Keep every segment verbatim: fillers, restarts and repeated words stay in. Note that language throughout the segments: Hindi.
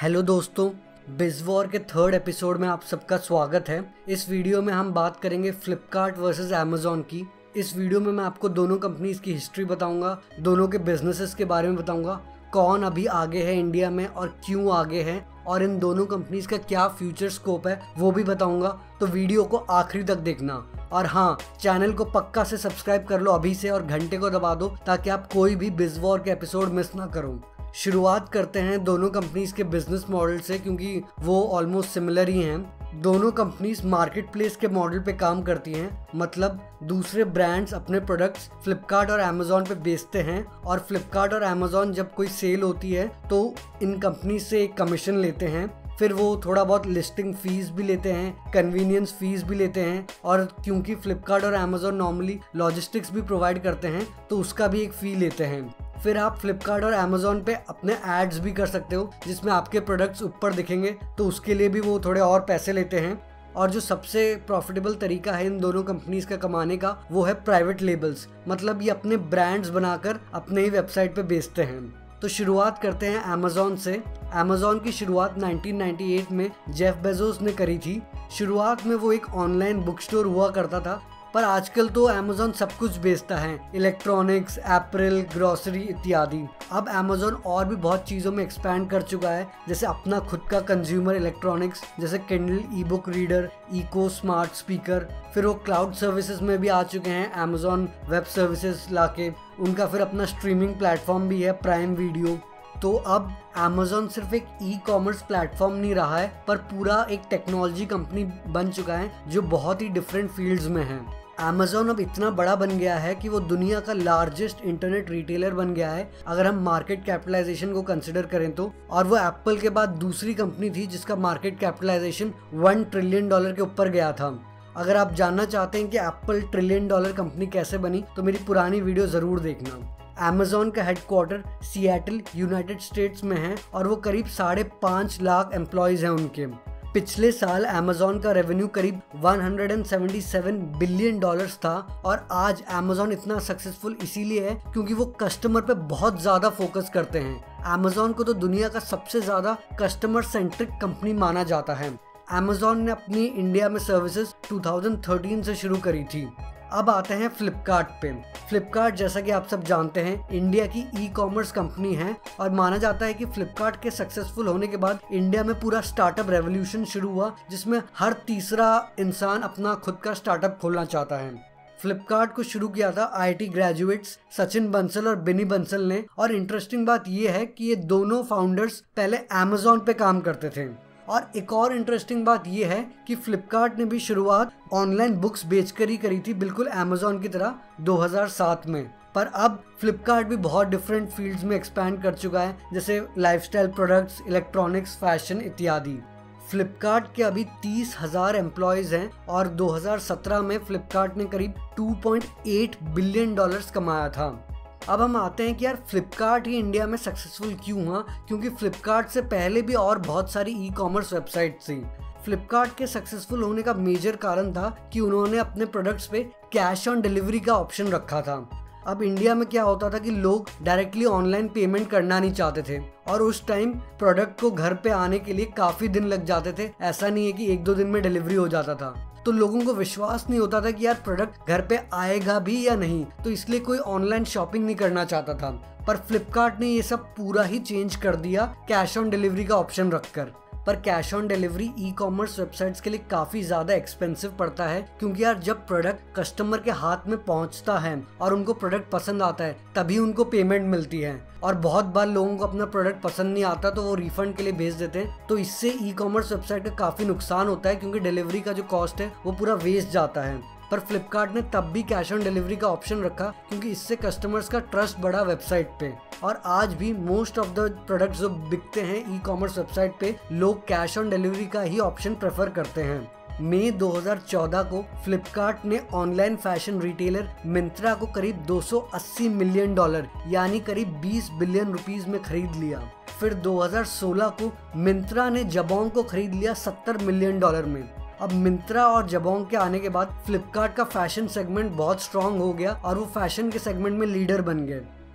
हेलो दोस्तों, बिजवॉर के थर्ड एपिसोड में आप सबका स्वागत है। इस वीडियो में हम बात करेंगे फ्लिपकार्ट वर्सेस अमेजॉन की। इस वीडियो में मैं आपको दोनों कंपनीज की हिस्ट्री बताऊंगा, दोनों के बिजनेसेस के बारे में बताऊंगा, कौन अभी आगे है इंडिया में और क्यों आगे है, और इन दोनों कंपनीज का क्या फ्यूचर स्कोप है वो भी बताऊंगा। तो वीडियो को आखिरी तक देखना, और हाँ, चैनल को पक्का से सब्सक्राइब कर लो अभी से और घंटे को दबा दो ताकि आप कोई भी बिजवॉर के एपिसोड मिस ना करो। शुरुआत करते हैं दोनों कंपनीज के बिजनेस मॉडल से, क्योंकि वो ऑलमोस्ट सिमिलर ही हैं। दोनों कंपनीज मार्केट प्लेस के मॉडल पे काम करती हैं, मतलब दूसरे ब्रांड्स अपने प्रोडक्ट्स फ्लिपकार्ट और अमेजॉन पे बेचते हैं, और फ्लिपकार्ट और अमेजॉन जब कोई सेल होती है तो इन कंपनी से एक कमीशन लेते हैं। फिर वो थोड़ा बहुत लिस्टिंग फीस भी लेते हैं, कन्वीनियंस फीस भी लेते हैं, और क्योंकि फ्लिपकार्ट और अमेजॉन नॉर्मली लॉजिस्टिक्स भी प्रोवाइड करते हैं तो उसका भी एक फी लेते हैं। फिर आप फ्लिपकार्ट और अमेजॉन पे अपने एड्स भी कर सकते हो जिसमें आपके प्रोडक्ट्स ऊपर दिखेंगे, तो उसके लिए भी वो थोड़े और पैसे लेते हैं। और जो सबसे प्रॉफिटेबल तरीका है इन दोनों कंपनीज का कमाने का, वो है प्राइवेट लेबल्स, मतलब ये अपने ब्रांड्स बनाकर अपने ही वेबसाइट पे बेचते हैं। तो शुरुआत करते हैं अमेजॉन से। अमेजॉन की शुरुआत नाइनटीन नाइंटी एट में जेफ बेजोस ने करी थी। शुरुआत में वो एक ऑनलाइन बुक स्टोर हुआ करता था, पर आजकल तो अमेजॉन सब कुछ बेचता है, इलेक्ट्रॉनिक्स, एप्पल, ग्रोसरी इत्यादि। अब अमेजॉन और भी बहुत चीज़ों में एक्सपैंड कर चुका है, जैसे अपना खुद का कंज्यूमर इलेक्ट्रॉनिक्स जैसे Kindle, e book reader, echo smart speaker. फिर वो क्लाउड सर्विसेज में भी आ चुके हैं, अमेजॉन वेब सर्विसेज लाके। उनका फिर अपना स्ट्रीमिंग प्लेटफॉर्म भी है, प्राइम वीडियो। तो अब अमेजॉन सिर्फ एक ई कॉमर्स प्लेटफॉर्म नहीं रहा है, पर पूरा एक टेक्नोलॉजी कंपनी बन चुका है जो बहुत ही डिफरेंट फील्ड्स में है। अमेजॉन अब इतना बड़ा बन गया है कि वो दुनिया का लार्जेस्ट इंटरनेट रिटेलर बन गया है अगर हम मार्केट कैपिटलाइजेशन को कंसिडर करें तो। और वो एप्पल के बाद दूसरी कंपनी थी जिसका market capitalisation one trillion dollar के ऊपर गया था। अगर आप जानना चाहते हैं कि एप्पल ट्रिलियन डॉलर कंपनी कैसे बनी, तो मेरी पुरानी वीडियो जरूर देखना। अमेजॉन का हेडक्वार्टर सिएटल, यूनाइटेड स्टेट्स में है, और वो करीब साढ़े पाँच लाख एम्प्लॉयज हैं उनके। पिछले साल अमेजॉन का रेवेन्यू करीब एक सौ सतहत्तर बिलियन डॉलर्स था, और आज अमेजॉन इतना सक्सेसफुल इसीलिए है क्योंकि वो कस्टमर पे बहुत ज़्यादा फोकस करते हैं। अमेजॉन को तो दुनिया का सबसे ज़्यादा कस्टमर सेंट्रिक कंपनी माना जाता है। अमेजॉन ने अपनी इंडिया में सर्विसेज दो हज़ार तेरह से शुरू करी थी। अब आते हैं फ्लिपकार्ट पे। फ्लिपकार्ट, जैसा कि आप सब जानते हैं, इंडिया की ई कॉमर्स कंपनी है, और माना जाता है कि फ्लिपकार्ट के सक्सेसफुल होने के बाद इंडिया में पूरा स्टार्टअप रेवोल्यूशन शुरू हुआ, जिसमें हर तीसरा इंसान अपना खुद का स्टार्टअप खोलना चाहता है। फ्लिपकार्ट को शुरू किया था आईआईटी ग्रेजुएट्स सचिन बंसल और बिनी बंसल ने, और इंटरेस्टिंग बात यह है कि ये दोनों फाउंडर्स पहले अमेजॉन पे काम करते थे। और एक और इंटरेस्टिंग बात यह है कि फ्लिपकार्ट ने भी शुरुआत ऑनलाइन बुक्स बेचकर ही करी थी, बिल्कुल अमेजॉन की तरह, दो हज़ार सात में। पर अब फ्लिपकार्ट भी बहुत डिफरेंट फील्ड्स में एक्सपैंड कर चुका है, जैसे लाइफस्टाइल प्रोडक्ट्स, इलेक्ट्रॉनिक्स, फैशन इत्यादि। फ्लिपकार्ट के अभी तीस हजार एम्प्लॉयज हैं, और दो हज़ार सत्रह में फ्लिपकार्ट ने करीब दो पॉइंट आठ बिलियन डॉलर्स कमाया था। अब हम आते हैं कि यार फ्लिपकार्ट ही इंडिया में सक्सेसफुल क्यों हुआ, क्योंकि फ्लिपकार्ट से पहले भी और बहुत सारी ई कॉमर्स वेबसाइट थी। फ्लिपकार्ट के सक्सेसफुल होने का मेजर कारण था कि उन्होंने अपने प्रोडक्ट्स पे कैश ऑन डिलीवरी का ऑप्शन रखा था। अब इंडिया में क्या होता था कि लोग डायरेक्टली ऑनलाइन पेमेंट करना नहीं चाहते थे, और उस टाइम प्रोडक्ट को घर पे आने के लिए काफ़ी दिन लग जाते थे। ऐसा नहीं है कि एक दो दिन में डिलीवरी हो जाता था, तो लोगों को विश्वास नहीं होता था कि यार प्रोडक्ट घर पे आएगा भी या नहीं, तो इसलिए कोई ऑनलाइन शॉपिंग नहीं करना चाहता था। पर फ्लिपकार्ट ने ये सब पूरा ही चेंज कर दिया कैश ऑन डिलीवरी का ऑप्शन रखकर। पर cash on delivery e commerce websites के लिए काफ़ी ज़्यादा एक्सपेंसिव पड़ता है, क्योंकि यार जब प्रोडक्ट कस्टमर के हाथ में पहुंचता है और उनको प्रोडक्ट पसंद आता है तभी उनको पेमेंट मिलती है, और बहुत बार लोगों को अपना प्रोडक्ट पसंद नहीं आता तो वो रिफंड के लिए भेज देते हैं। तो इससे ई कॉमर्स वेबसाइट का काफ़ी नुकसान होता है, क्योंकि डिलीवरी का जो कॉस्ट है वो पूरा वेस्ट जाता है। पर फ्लिपकार्ट ने तब भी कैश ऑन डिलीवरी का ऑप्शन रखा, क्योंकि इससे कस्टमर्स का ट्रस्ट बढ़ा वेबसाइट पे। और आज भी मोस्ट ऑफ द प्रोडक्ट्स जो बिकते हैं ई कॉमर्स वेबसाइट पे, लोग कैश ऑन डिलीवरी का ही ऑप्शन प्रेफर करते हैं। मई दो हज़ार चौदह को फ्लिपकार्ट ने ऑनलाइन फैशन रिटेलर मिंत्रा को करीब दो सौ अस्सी मिलियन डॉलर यानी करीब बीस बिलियन रुपीस में खरीद लिया। फिर दो हज़ार सोलह को मिंत्रा ने जबोंग को खरीद लिया सत्तर मिलियन डॉलर में। अब मिंत्रा और जबोंग के आने के बाद फ्लिपकार्ट का फैशन सेगमेंट बहुत स्ट्रांग हो गया, और वो फैशन के सेगमेंट में लीडर बन गए।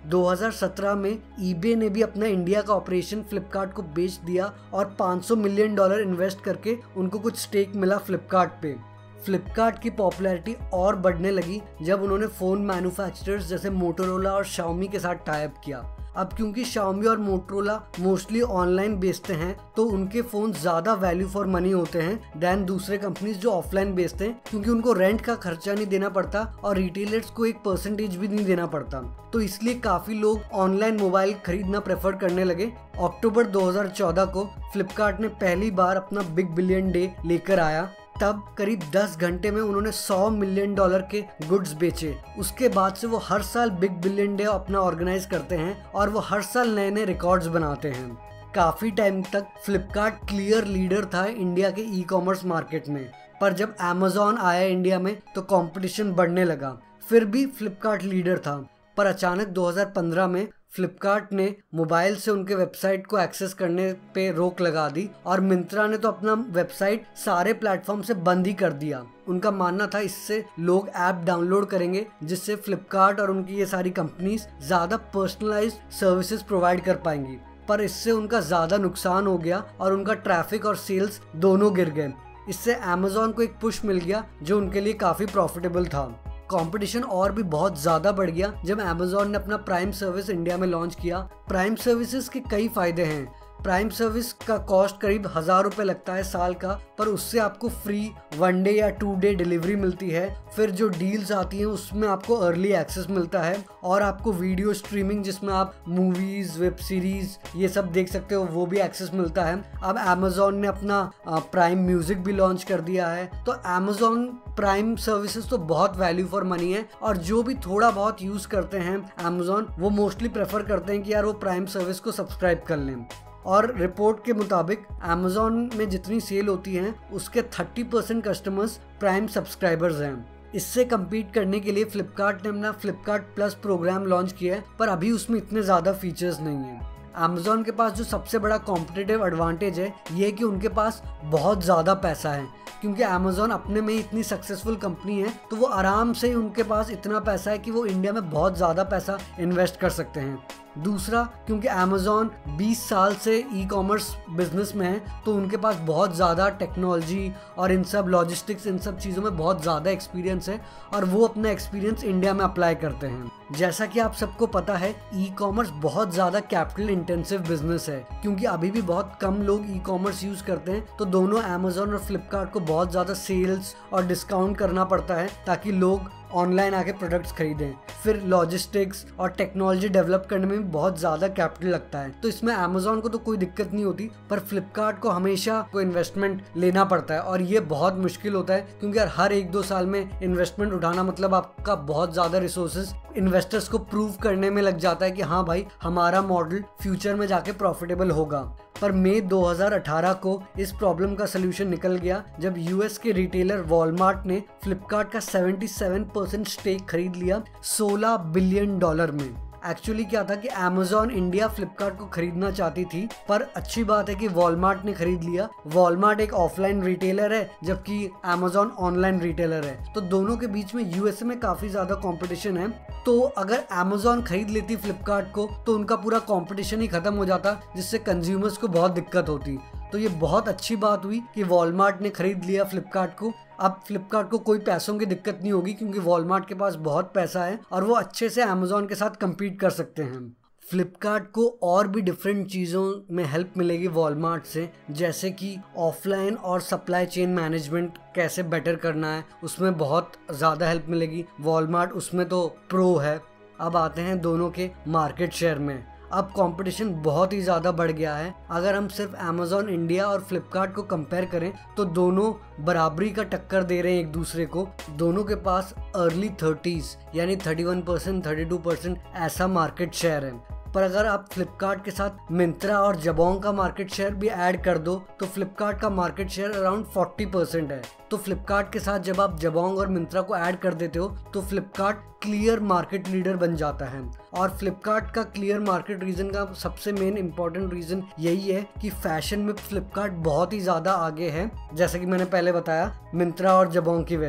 दो हज़ार सत्रह में ईबे ने भी अपना इंडिया का ऑपरेशन फ्लिपकार्ट को बेच दिया और पाँच सौ मिलियन डॉलर इन्वेस्ट करके उनको कुछ स्टेक मिला फ्लिपकार्ट पे। फ्लिपकार्ट की पॉपुलैरिटी और बढ़ने लगी जब उन्होंने फ़ोन मैन्युफैक्चरर्स जैसे मोटोरोला और शाओमी के साथ टाई अप किया। अब क्योंकि शाओमी और मोटोरोला मोस्टली ऑनलाइन बेचते हैं तो उनके फ़ोन ज़्यादा वैल्यू फॉर मनी होते हैं दैन दूसरे कंपनीज जो ऑफलाइन बेचते हैं, क्योंकि उनको रेंट का खर्चा नहीं देना पड़ता और रिटेलर्स को एक परसेंटेज भी नहीं देना पड़ता। तो इसलिए काफ़ी लोग ऑनलाइन मोबाइल खरीदना प्रेफर करने लगे। अक्टूबर दो हज़ार चौदह को फ्लिपकार्ट ने पहली बार अपना बिग बिलियन डे लेकर आया। तब करीब दस घंटे में उन्होंने सौ मिलियन डॉलर के गुड्स बेचे। उसके बाद से वो हर साल बिग बिलियन डे अपना ऑर्गेनाइज करते हैं और वो हर साल नए नए रिकॉर्ड्स बनाते हैं। काफ़ी टाइम तक फ्लिपकार्ट क्लियर लीडर था इंडिया के ई कॉमर्स मार्केट में, पर जब अमेजॉन आया इंडिया में तो कंपटीशन बढ़ने लगा। फिर भी फ्लिपकार्ट लीडर था, पर अचानक दो हज़ार पंद्रह में फ्लिपकार्ट ने मोबाइल से उनके वेबसाइट को एक्सेस करने पे रोक लगा दी और मिंत्रा ने तो अपना वेबसाइट सारे प्लेटफॉर्म से बंद ही कर दिया। उनका मानना था इससे लोग ऐप डाउनलोड करेंगे जिससे फ्लिपकार्ट और उनकी ये सारी कंपनीज ज़्यादा पर्सनलाइज्ड सर्विसेज प्रोवाइड कर पाएंगी, पर इससे उनका ज़्यादा नुकसान हो गया और उनका ट्रैफिक और सेल्स दोनों गिर गए। इससे अमेजॉन को एक पुश मिल गया जो उनके लिए काफ़ी प्रॉफिटेबल था। कंपटीशन और भी बहुत ज़्यादा बढ़ गया जब अमेजॉन ने अपना प्राइम सर्विस इंडिया में लॉन्च किया। प्राइम सर्विसेज के कई फ़ायदे हैं। प्राइम सर्विस का कॉस्ट करीब हज़ार रुपये लगता है साल का, पर उससे आपको फ्री वन डे या टू डे डिलीवरी मिलती है। फिर जो डील्स आती हैं उसमें आपको अर्ली एक्सेस मिलता है और आपको वीडियो स्ट्रीमिंग जिसमें आप मूवीज़, वेब सीरीज़ ये सब देख सकते हो वो भी एक्सेस मिलता है। अब अमेजॉन ने अपना प्राइम म्यूज़िक भी लॉन्च कर दिया है। तो अमेजॉन प्राइम सर्विसेज तो बहुत वैल्यू फॉर मनी है और जो भी थोड़ा बहुत यूज़ करते हैं अमेजॉन वो मोस्टली प्रेफर करते हैं कि यार वो प्राइम सर्विस को सब्सक्राइब कर लें। और रिपोर्ट के मुताबिक अमेजॉन में जितनी सेल होती हैं उसके तीस परसेंट कस्टमर्स प्राइम सब्सक्राइबर्स हैं। इससे कम्पीट करने के लिए फ्लिपकार्ट ने अपना फ्लिपकार्ट प्लस प्रोग्राम लॉन्च किया है, पर अभी उसमें इतने ज़्यादा फीचर्स नहीं हैं। अमेजॉन के पास जो सबसे बड़ा कॉम्पिटिटिव एडवांटेज है ये कि उनके पास बहुत ज़्यादा पैसा है, क्योंकि अमेजॉन अपने में इतनी सक्सेसफुल कंपनी है तो वो आराम से उनके पास इतना पैसा है कि वो इंडिया में बहुत ज़्यादा पैसा इन्वेस्ट कर सकते हैं। दूसरा, क्योंकि अमेजॉन बीस साल से ई कॉमर्स बिजनेस में है तो उनके पास बहुत ज़्यादा टेक्नोलॉजी और इन सब लॉजिस्टिक्स इन सब चीज़ों में बहुत ज़्यादा एक्सपीरियंस है और वो अपना एक्सपीरियंस इंडिया में अप्लाई करते हैं। जैसा कि आप सबको पता है ई कॉमर्स बहुत ज़्यादा कैपिटल इंटेंसिव बिजनेस है, क्योंकि अभी भी बहुत कम लोग ई कॉमर्स यूज़ करते हैं। तो दोनों अमेजॉन और फ्लिपकार्ट को बहुत ज़्यादा सेल्स और डिस्काउंट करना पड़ता है ताकि लोग ऑनलाइन आके प्रोडक्ट्स खरीदें। फिर लॉजिस्टिक्स और टेक्नोलॉजी डेवलप करने में भी बहुत ज़्यादा कैपिटल लगता है। तो इसमें अमेजॉन को तो कोई दिक्कत नहीं होती, पर फ्लिपकार्ट को हमेशा को इन्वेस्टमेंट लेना पड़ता है और ये बहुत मुश्किल होता है, क्योंकि यार हर एक दो साल में इन्वेस्टमेंट उठाना मतलब आपका बहुत ज़्यादा रिसोर्सेज इन्वेस्टर्स को प्रूव करने में लग जाता है कि हाँ भाई हमारा मॉडल फ्यूचर में जाके प्रॉफिटेबल होगा। पर मई दो हज़ार अठारह को इस प्रॉब्लम का सलूशन निकल गया जब यूएस के रिटेलर वॉलमार्ट ने फ्लिपकार्ट का सतहत्तर परसेंट स्टेक खरीद लिया सोलह बिलियन डॉलर में। एक्चुअली क्या था कि अमेजॉन इंडिया फ्लिपकार्ट को खरीदना चाहती थी, पर अच्छी बात है कि वॉलमार्ट ने खरीद लिया। वॉलमार्ट एक ऑफलाइन रिटेलर है जबकि अमेजॉन ऑनलाइन रिटेलर है, तो दोनों के बीच में यूएसए में काफ़ी ज़्यादा कंपटीशन है। तो अगर अमेजॉन खरीद लेती फ्लिपकार्ट को तो उनका पूरा कंपटीशन ही खत्म हो जाता, जिससे कंज्यूमर्स को बहुत दिक्कत होती। तो ये बहुत अच्छी बात हुई कि वॉलमार्ट ने खरीद लिया फ्लिपकार्ट को। अब फ्लिपकार्ट को कोई पैसों की दिक्कत नहीं होगी, क्योंकि वॉलमार्ट के पास बहुत पैसा है और वो अच्छे से अमेजॉन के साथ कम्पीट कर सकते हैं। फ्लिपकार्ट को और भी डिफरेंट चीज़ों में हेल्प मिलेगी वॉलमार्ट से, जैसे कि ऑफलाइन और सप्लाई चेन मैनेजमेंट कैसे बेटर करना है, उसमें बहुत ज़्यादा हेल्प मिलेगी। वॉलमार्ट उसमें तो प्रो है। अब आते हैं दोनों के मार्केट शेयर में। अब कंपटीशन बहुत ही ज़्यादा बढ़ गया है। अगर हम सिर्फ अमेजॉन इंडिया और फ्लिपकार्ट को कंपेयर करें तो दोनों बराबरी का टक्कर दे रहे हैं एक दूसरे को। दोनों के पास अर्ली थर्टीज़ यानी इकतीस परसेंट, बत्तीस परसेंट ऐसा मार्केट शेयर है। पर अगर आप फ्लिपकार्ट के साथ मिंत्रा और जबोंग का मार्केट शेयर भी ऐड कर दो तो फ्लिपकार्ट का मार्केट शेयर अराउंड चालीस परसेंट है। तो फ्लिपकार्ट के साथ जब आप जबोंग और मिंत्रा को ऐड कर देते हो तो फ्लिपकार्ट क्लियर मार्केट लीडर बन जाता है। और फ्लिपकार्ट का क्लियर मार्केट रीजन का सबसे मेन इंपॉर्टेंट रीजन यही है कि फैशन में फ्लिपकार्ट बहुत ही ज़्यादा आगे है, जैसा कि मैंने पहले बताया मिंत्रा और जबोंग की वजह से।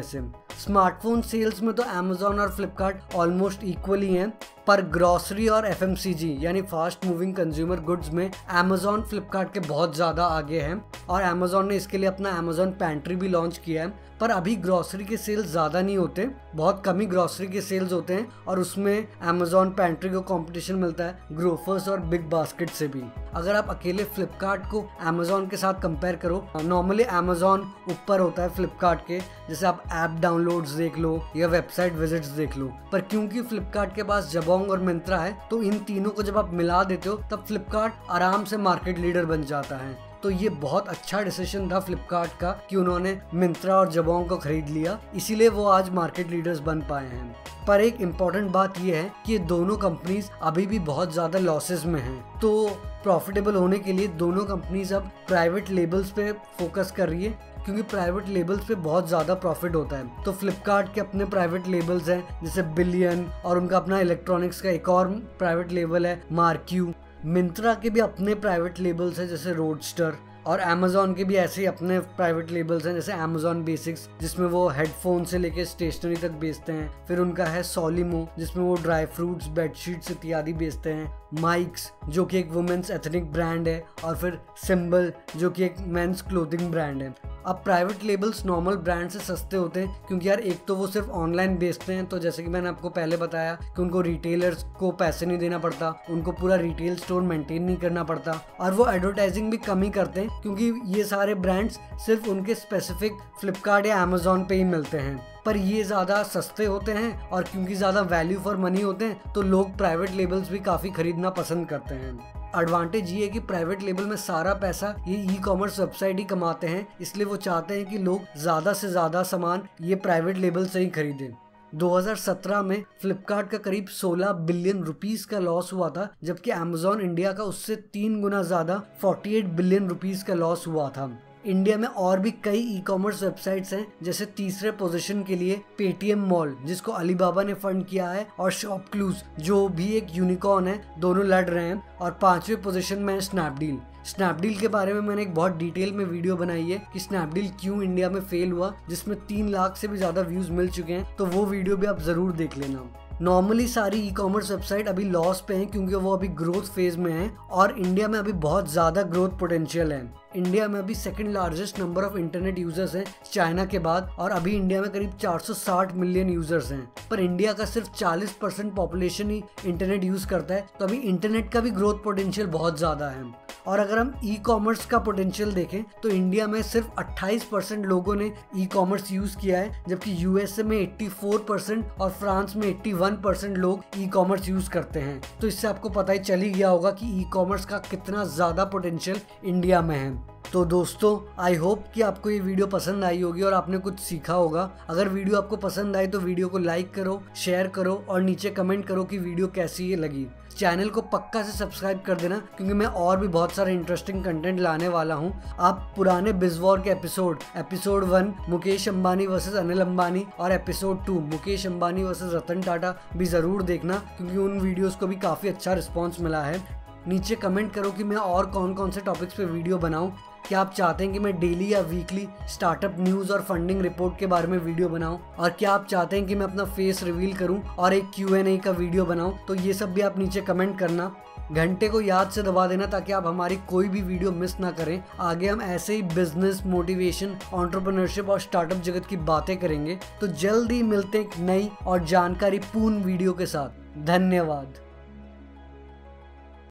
स्मार्टफोन सेल्स में तो अमेजोन और फ्लिपकार्ट ऑलमोस्ट इक्वली हैं, पर ग्रॉसरी और एफएमसीजी यानी फास्ट मूविंग कंज्यूमर गुड्स में अमेजोन फ्लिपकार्ट के बहुत ज़्यादा आगे हैं और अमेजोन ने इसके लिए अपना अमेजोन पैंट्री भी लॉन्च किया है। पर अभी ग्रॉसरी के सेल्स ज़्यादा नहीं होते, बहुत कम ही ग्रॉसरी के सेल्स होते हैं और उसमें अमेजोन पैंट्री को कंपटीशन मिलता है ग्रोफर्स और बिग बास्केट से भी। अगर आप अकेले फ्लिपकार्ट को अमेजोन के साथ कंपेयर करो, नॉर्मली अमेजोन ऊपर होता है फ्लिपकार्ट के, जैसे आप ऐप डाउनलोड्स देख लो या वेबसाइट विजिट्स देख लो। पर क्योंकि फ्लिपकार्ट के पास जबोंग और मिंत्रा है, तो इन तीनों को जब आप मिला देते हो तब फ्लिपकार्ट आराम से मार्केट लीडर बन जाता है। तो ये बहुत अच्छा डिसीजन था फ्लिपकार्ट का कि उन्होंने मिंत्रा और जबोंग को खरीद लिया, इसीलिए वो आज मार्केट लीडर्स बन पाए हैं। पर एक इम्पॉर्टेंट बात ये है कि ये दोनों कंपनीज अभी भी बहुत ज़्यादा लॉसेस में हैं, तो प्रॉफिटेबल होने के लिए दोनों कंपनीज अब प्राइवेट लेबल्स पे फोकस कर रही है, क्योंकि प्राइवेट लेबल्स पे बहुत ज़्यादा प्रॉफिट होता है। तो फ्लिपकार्ट के अपने प्राइवेट लेबल्स हैं जैसे बिलियन, और उनका अपना इलेक्ट्रॉनिक्स का एक और प्राइवेट लेबल है मार्क्यू। मिंत्रा के भी अपने प्राइवेट लेबल्स हैं जैसे रोडस्टर, और अमेजोन के भी ऐसे ही अपने प्राइवेट लेबल्स हैं जैसे अमेजोन बेसिक्स, जिसमें वो हेडफोन से लेके स्टेशनरी तक बेचते हैं। फिर उनका है सोलिमो, जिसमें वो ड्राई फ्रूट्स, बेडशीट्स इत्यादि बेचते हैं। माइक्स, जो कि एक वुमेन्स एथनिक ब्रांड है, और फिर सिंबल, जो कि एक मेंस क्लोथिंग ब्रांड है। अब प्राइवेट लेबल्स नॉर्मल ब्रांड से सस्ते होते हैं, क्योंकि यार एक तो वो सिर्फ ऑनलाइन बेचते हैं, तो जैसे कि मैंने आपको पहले बताया कि उनको रिटेलर्स को पैसे नहीं देना पड़ता, उनको पूरा रिटेल स्टोर मेंटेन नहीं करना पड़ता, और वो एडवर्टाइजिंग भी कम ही करते हैं, क्योंकि ये सारे ब्रांड्स सिर्फ उनके स्पेसिफिक फ्लिपकार्ट या अमेजोन पे ही मिलते हैं। पर ये ज़्यादा सस्ते होते हैं, और क्योंकि ज़्यादा वैल्यू फॉर मनी होते हैं, तो लोग प्राइवेट लेबल्स भी काफ़ी खरीदना पसंद करते हैं। एडवांटेज ये है कि प्राइवेट लेबल में सारा पैसा ये ई कॉमर्स वेबसाइट ही कमाते हैं, इसलिए वो चाहते हैं कि लोग ज़्यादा से ज़्यादा सामान ये प्राइवेट लेबल से ही खरीदें। दो हज़ार सत्रह में फ्लिपकार्ट का करीब सोलह बिलियन रुपीस का लॉस हुआ था, जबकि अमेजोन इंडिया का उससे तीन गुना ज़्यादा अड़तालीस बिलियन रुपीस का लॉस हुआ था। इंडिया में और भी कई ई कॉमर्स वेबसाइट्स हैं, जैसे तीसरे पोजीशन के लिए पेटीएम मॉल, जिसको अलीबाबा ने फंड किया है, और शॉपक्लूज, जो भी एक यूनिकॉर्न है, दोनों लड़ रहे हैं। और पांचवें पोजीशन में है स्नैपडील। स्नैपडील के बारे में मैंने एक बहुत डिटेल में वीडियो बनाई है कि स्नैपडील क्यों इंडिया में फेल हुआ, जिसमें तीन लाख से भी ज्यादा व्यूज मिल चुके हैं, तो वो वीडियो भी आप जरूर देख लेना। नॉर्मली सारी ई कॉमर्स वेबसाइट अभी लॉस पे हैं, क्योंकि वो अभी ग्रोथ फेज में है, और इंडिया में अभी बहुत ज़्यादा ग्रोथ पोटेंशियल है। इंडिया में अभी second largest number of internet users हैं चाइना के बाद, और अभी इंडिया में करीब चार सौ साठ मिलियन यूजर्स हैं। पर इंडिया का सिर्फ चालीस परसेंट पॉपुलेशन ही इंटरनेट यूज करता है, तो अभी इंटरनेट का भी ग्रोथ पोटेंशियल बहुत ज़्यादा है। और अगर हम ई कॉमर्स का पोटेंशियल देखें तो इंडिया में सिर्फ अट्ठाईस परसेंट लोगों ने ई कॉमर्स यूज किया है, जबकि यूएसए में चौरासी परसेंट और फ्रांस में इक्यासी परसेंट लोग ई कॉमर्स यूज करते हैं। तो इससे आपको पता ही चल ही गया होगा कि ई कॉमर्स का कितना ज़्यादा पोटेंशियल इंडिया में है। तो दोस्तों, आई होप कि आपको ये वीडियो पसंद आई होगी और आपने कुछ सीखा होगा। अगर वीडियो आपको पसंद आई तो वीडियो को लाइक करो, शेयर करो, और नीचे कमेंट करो कि वीडियो कैसी लगी। चैनल को पक्का से सब्सक्राइब कर देना, क्योंकि मैं और भी बहुत सारे इंटरेस्टिंग कंटेंट लाने वाला हूँ। आप पुराने बिजवॉर के episode episode one Mukesh Ambani versus Anil Ambani और episode two Mukesh Ambani versus Ratan Tata भी ज़रूर देखना, क्योंकि उन वीडियोस को भी काफ़ी अच्छा रिस्पॉन्स मिला है। नीचे कमेंट करो कि मैं और कौन कौन से टॉपिक्स पे वीडियो बनाऊं। क्या आप चाहते हैं कि मैं डेली या वीकली स्टार्टअप न्यूज़ और फंडिंग रिपोर्ट के बारे में वीडियो बनाऊं, और क्या आप चाहते हैं कि मैं अपना फेस रिवील करूं और एक क्यू एंड ए का वीडियो बनाऊं, तो ये सब भी आप नीचे कमेंट करना। घंटे को याद से दबा देना ताकि आप हमारी कोई भी वीडियो मिस ना करें। आगे हम ऐसे ही बिजनेस, मोटिवेशन, एंटरप्रेन्योरशिप और स्टार्टअप जगत की बातें करेंगे। तो जल्द ही मिलते हैं एक नई और जानकारी पूर्ण वीडियो के साथ। धन्यवाद।